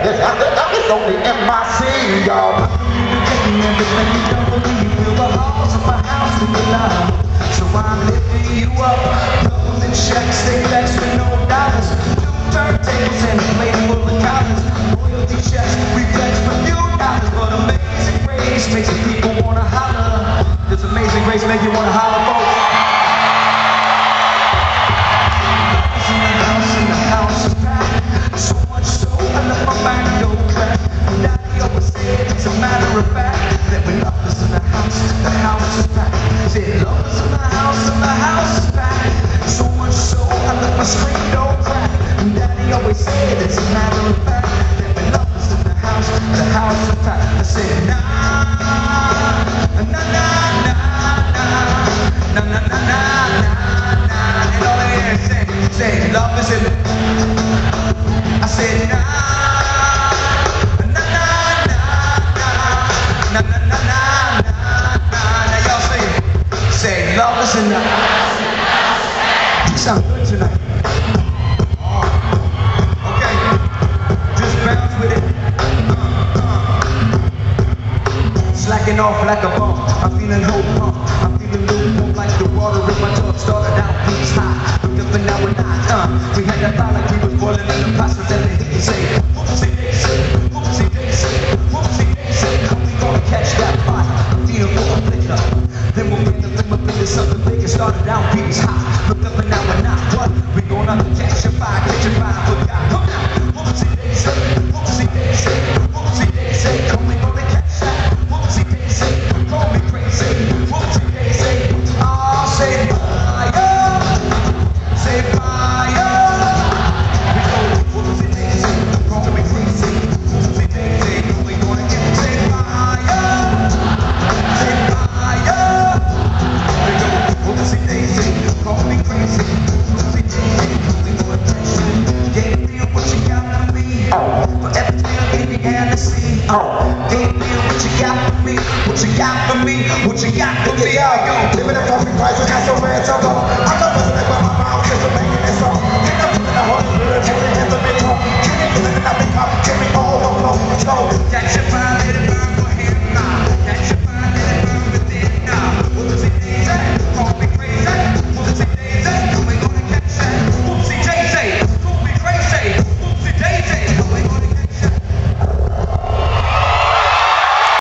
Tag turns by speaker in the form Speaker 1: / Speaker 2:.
Speaker 1: It's only MIC, y'all. Everything you don't believe, you feel the halls of my house in your love. So I'm lifting you up. Rolling checks, stay flex with no dollars. New turntables and a plate full of collars. Royalty checks, reflex for few dollars. But amazing grace makes people wanna holler. Does amazing grace make you wanna holler, folks? In the house is packed. So much so I left my back door crack. Daddy always said it's a matter of fact that when love is in the house is packed. Said love is in the house is packed. So much so I left my screen door crack. Daddy always said it's a matter of fact that when love is in the house is packed. I said nah, nah, nah, nah, nah, nah, nah, nah, nah, nah. And all I hear is say love is in the. I said nah, nah, nah, nah, nah, nah, nah, nah, nah, nah. Now y'all say love is in the. You sound good tonight. Okay, just bounce with it. Slacking off like a bump. I'm feeling low pump. I'm feeling low pump like the water in my tub. Started out peaks high, looked up and now we're not. We had that thought like we was boiling in the pot, so then they hit and say, whoopsie daisy, whoopsie daisy, whoopsie daisy. We gonna catch that fire, feed 'em for a flicker. Then we'll bring them up into something bigger. Started out peaks high, looked up and now we're not. What? We gonna catch a fire, forgot. Come on, whoopsie daisy, whoopsie daisy, whoopsie daisy. Come we gonna catch that. Whoopsie daisy, call me crazy. Whoopsie daisy, oh say fire, say fire. We go whoopsie daisy, call me crazy. Whoopsie daisy, we gonna get say fire, say fire. We go whoopsie daisy, call me crazy. Whoopsie daisy, we gonna catch you. Gave me what you got for me. For everything I gave you and to see. Gave me what you got for me. What you got for me? What you got for me?
Speaker 2: Living a coffee price, I got so rare to go. I love listening when my mouth is making it song. Get up in the holy good, holding hands up in home. Give me living, I've been caught, give me all the flow.
Speaker 1: Catch your fire.